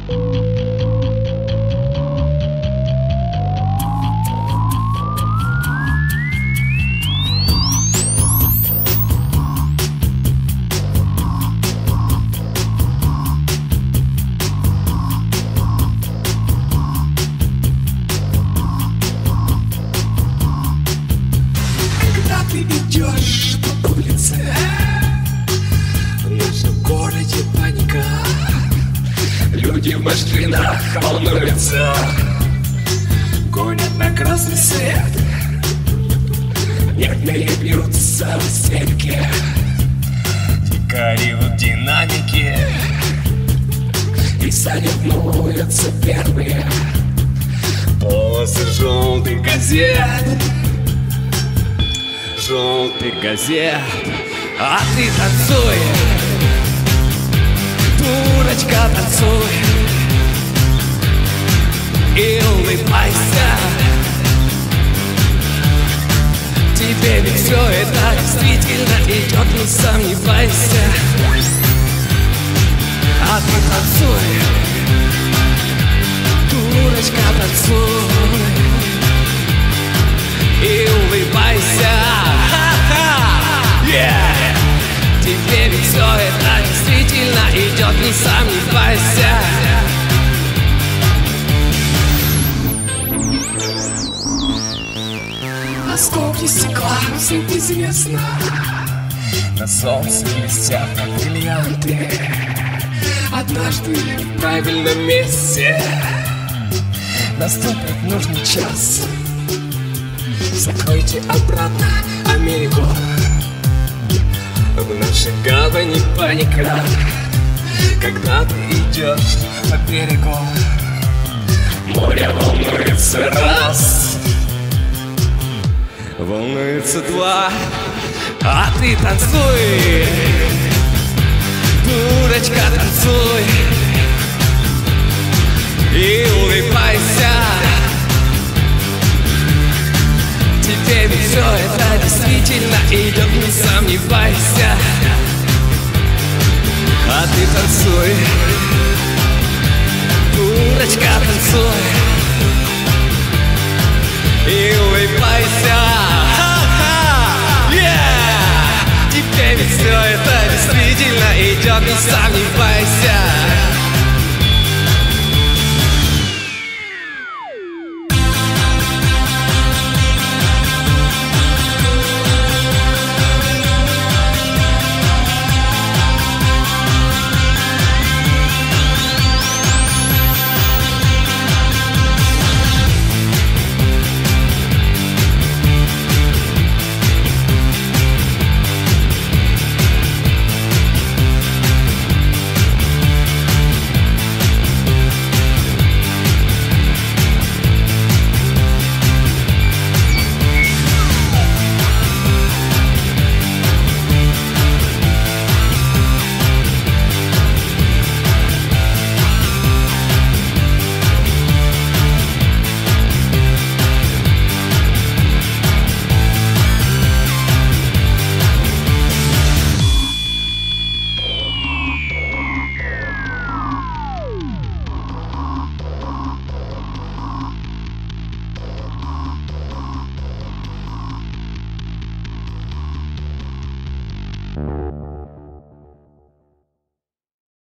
Ты идешь по улице, в нашем городе паника. Люди в машинах волнуются, гонят на красный свет. Нервные бьются в истерике, дикари в динамике, и соревнуются первые. Полосы желтых газет, желтых газет. А ты танцуй, дурочка, танцуй и улыбайся. Тебе ведь все это действительно идет, не сомневайся. А ты танцуй, дурочка, танцуй и улыбайся. Yeah. Тебе ведь все это действительно идет, не сомневайся. Осколки стекла, всем известно, на солнце блестят как бриллианты. Однажды в правильном месте наступит нужный час. Закройте обратно Америку, в нашей гавани паника. Когда ты идешь по берегу, море волнуется раз, волнуется два. А ты танцуй, дурочка, танцуй и улыбайся. Тебе ведь все это действительно идет, не сомневайся. А ты танцуй, дурочка, танцуй и улыбайся. Yeah! Тебе ведь все это действительно идет, не сомневайся. You